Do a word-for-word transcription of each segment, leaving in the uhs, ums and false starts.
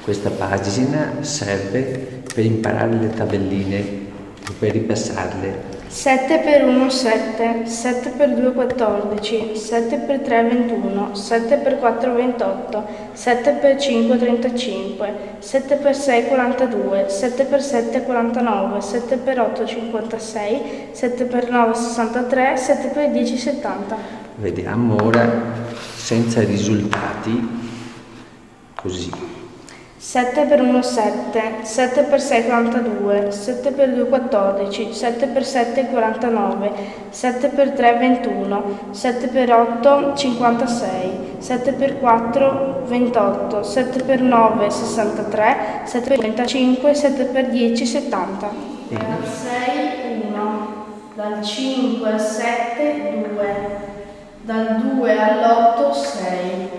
Questa pagina serve per imparare le tabelline e per ripassarle. sette per uno sette, sette per due quattordici, sette per tre ventuno, sette per quattro ventotto, sette per cinque trentacinque, sette per sei quarantadue, sette per sette quarantanove, sette per otto cinquantasei, sette per nove sessantatré, sette per dieci settanta. Vediamo ora senza risultati, così. sette per uno sette, sette per sei quarantadue, sette per due quattordici, sette per sette quarantanove, sette per tre ventuno, sette per otto cinquantasei, sette per quattro ventotto, sette per nove sessantatré, sette per trentacinque, sette per dieci settanta. Dal sei uno, dal cinque al sette due, dal due all'otto sei.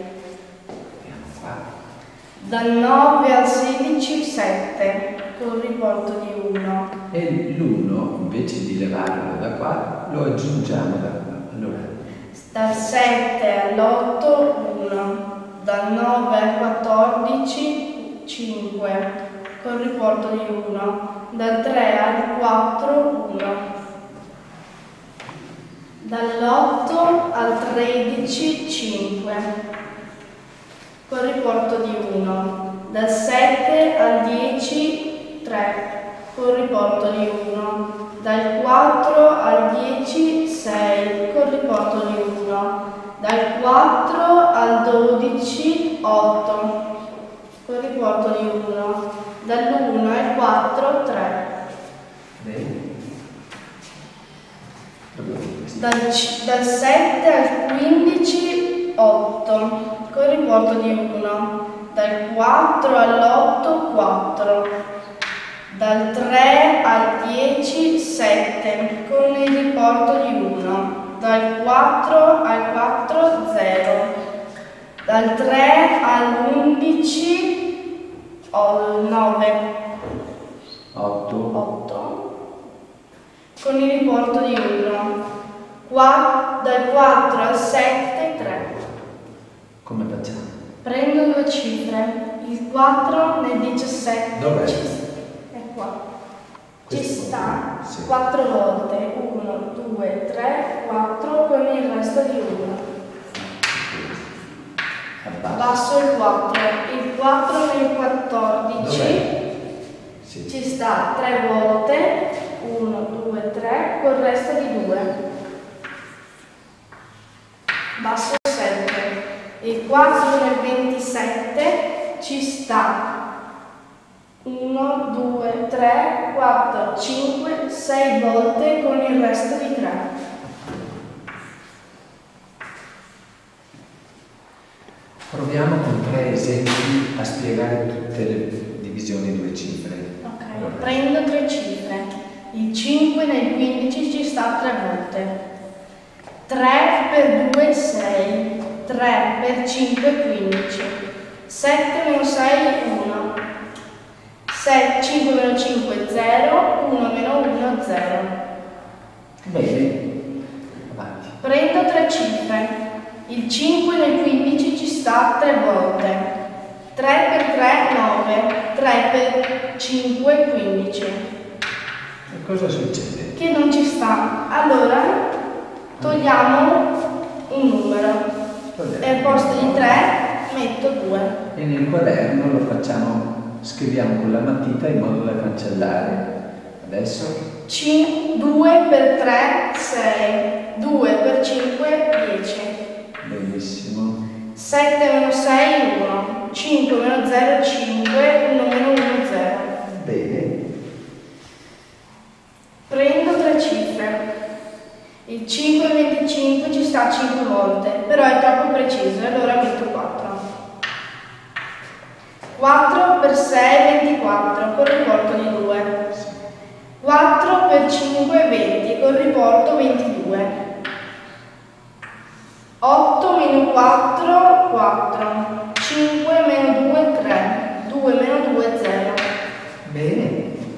Dal nove al sedici sette, con riporto di uno. E l'uno, invece di levarlo da qua, lo aggiungiamo da qua. Allora. Dal sette all'otto uno, dal nove al quattordici cinque, con riporto di uno. Dal tre al quattro uno. Dall'otto al tredici cinque. Con riporto di uno, dal sette al dieci tre, con riporto di uno, dal quattro al dieci sei, con riporto di uno, dal quattro al dodici otto, con riporto di uno, dall'uno al quattro tre. Dal, dal sette al quindici otto. Con riporto di uno, dal quattro all'otto quattro, dal tre al dieci sette, con il riporto di uno, dal quattro al quattro zero, dal tre all'undici nove, otto, con il riporto di uno, dal quattro al sette tre. Come facciamo? Prendo due cifre, il quattro nel diciassette. Dov'è? È qua. Ci Questo? sta Sì. quattro volte, uno, due, tre, quattro, con il resto di uno. Abbasso il quattro, il quattro nel quattordici. Dov'è? Sì. Ci sta tre volte, uno, due, tre, col resto di due. Basso sette. Il quattro nel ventisette ci sta uno, due, tre, quattro, cinque, sei volte con il resto di tre. Proviamo con tre esempi a spiegare tutte le divisioni di due cifre. Ok, Allora. prendo tre cifre. Il cinque nel quindici ci sta tre volte. tre per due, sei. tre per cinque, quindici. sette meno sei, uno. cinque meno cinque, zero. uno meno uno, zero. Bene. Avanti. Prendo tre cifre. Il cinque nel quindici ci sta tre volte. tre per tre, nove. tre per cinque, quindici. E cosa succede? Che non ci sta. Allora, togliamo un numero. E al posto di tre metto due. E nel quaderno lo facciamo, scriviamo con la matita in modo da cancellare. Adesso? due per tre, sei. due per cinque, dieci. Benissimo. sette meno sei, uno. cinque meno zero, cinque. uno meno uno, zero. Bene. Prendo tre cifre. Il cinque e venticinque ci sta cinque volte, però è troppo preciso, allora metto quattro. quattro per sei, ventiquattro, con riporto di due. quattro per cinque, venti, con riporto ventidue. otto meno quattro, quattro. cinque meno due, tre. due meno due, zero. Bene.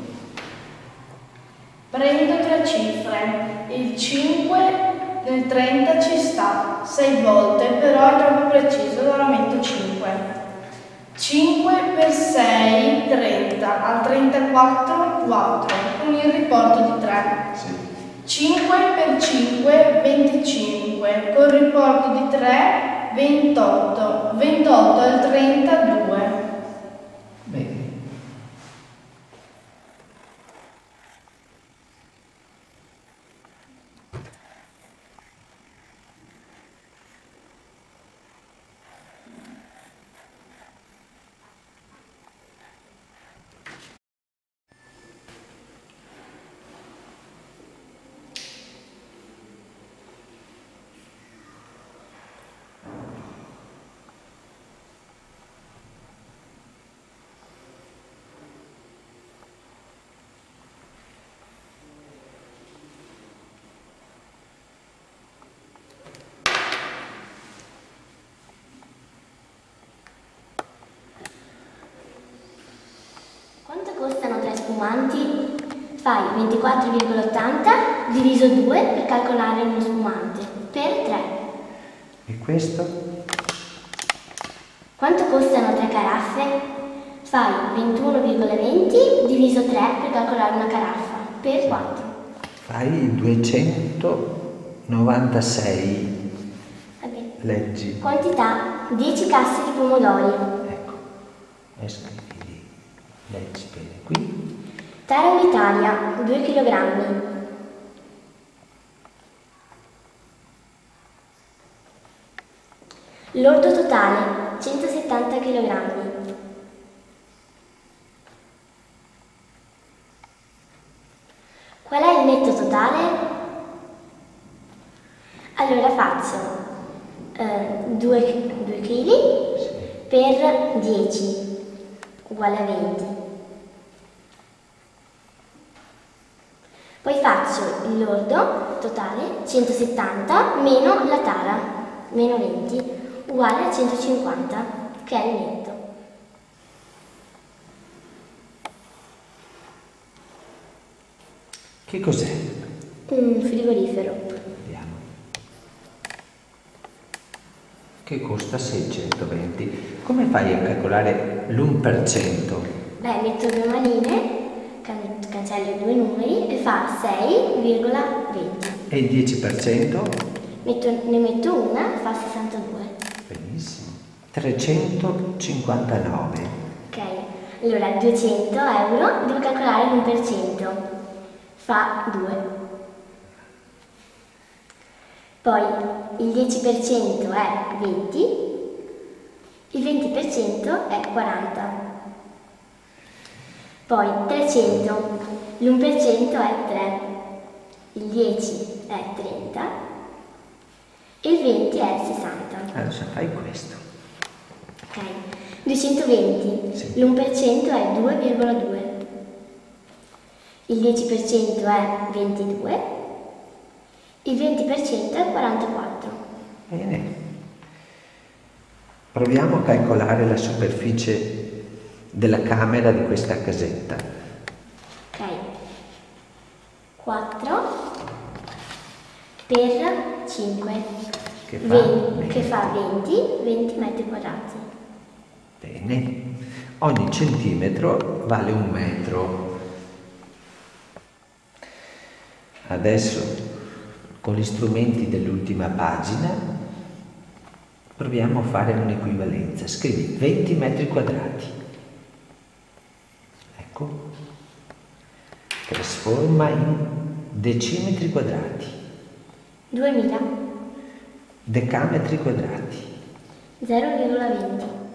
Prendo tre cifre. Il cinque nel trenta ci sta sei volte, però è troppo preciso, allora metto cinque. cinque per sei, trenta, al trentaquattro, quattro, con il riporto di tre. Sì. cinque per cinque, venticinque, col riporto di tre, ventotto, ventotto al trenta, due. Bene. Quanto costano tre spumanti? Fai ventiquattro virgola ottanta diviso due per calcolare uno spumante, per tre. E questo? Quanto costano tre caraffe? Fai ventuno virgola venti diviso tre per calcolare una caraffa, per quattro. Fai duecentonovantasei. Vabbè. Leggi. Quantità dieci casse di pomodori. Ecco. E scrivi lì. Leggi bene qui. Tarum Italia, due chilogrammi. Lordo totale, centosettanta chilogrammi. Qual è il netto totale? Allora faccio eh, due chili per dieci, uguale a venti. Poi faccio il lordo totale, centosettanta, meno la tara, meno venti, uguale a centocinquanta, che è il netto. Che cos'è? Un frigorifero. Vediamo. Che costa seicentoventi. Come fai a calcolare l'uno per cento? Beh, metto due manine, can cancello i due numeri e fa sei virgola venti. E il dieci per cento? Metto, ne metto una, fa sessantadue. Benissimo. trecentocinquantanove. Ok, allora duecento euro, devo calcolare l'uno per cento. Fa due. Poi il dieci per cento è venti, il venti per cento è quaranta. Poi trecento, l'uno per cento è tre, il dieci è trenta e il venti è sessanta. Adesso fai questo. Ok, duecentoventi, Sì. l'uno per cento è due virgola due. Il dieci per cento è ventidue, il venti per cento è quarantaquattro. Bene. Proviamo a calcolare la superficie della camera di questa casetta. Ok, quattro per cinque, Che fa? venti, che fa venti, venti metri quadrati. Bene. Ogni centimetro vale un metro. Adesso, con gli strumenti dell'ultima pagina, proviamo a fare un'equivalenza. Scrivi venti metri quadrati. Ecco. Trasforma in decimetri quadrati. duemila, Decametri quadrati. zero virgola venti.